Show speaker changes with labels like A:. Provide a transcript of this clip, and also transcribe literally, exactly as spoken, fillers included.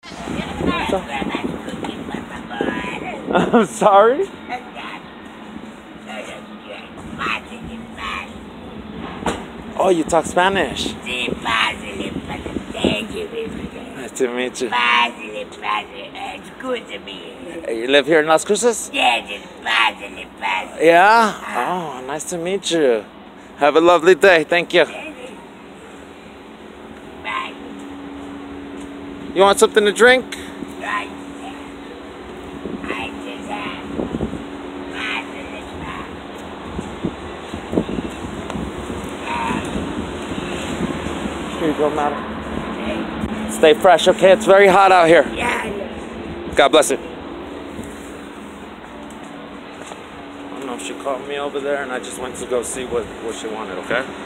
A: I'm sorry? Oh, you talk Spanish? Nice to meet you. You live here in Las Cruces? Yeah? Oh, nice to meet you. Have a lovely day. Thank you. You want something to drink? Here you go, madam. Stay fresh, okay? It's very hot out here. God bless you. I don't know if she called me over there, and I just went to go see what, what she wanted, okay?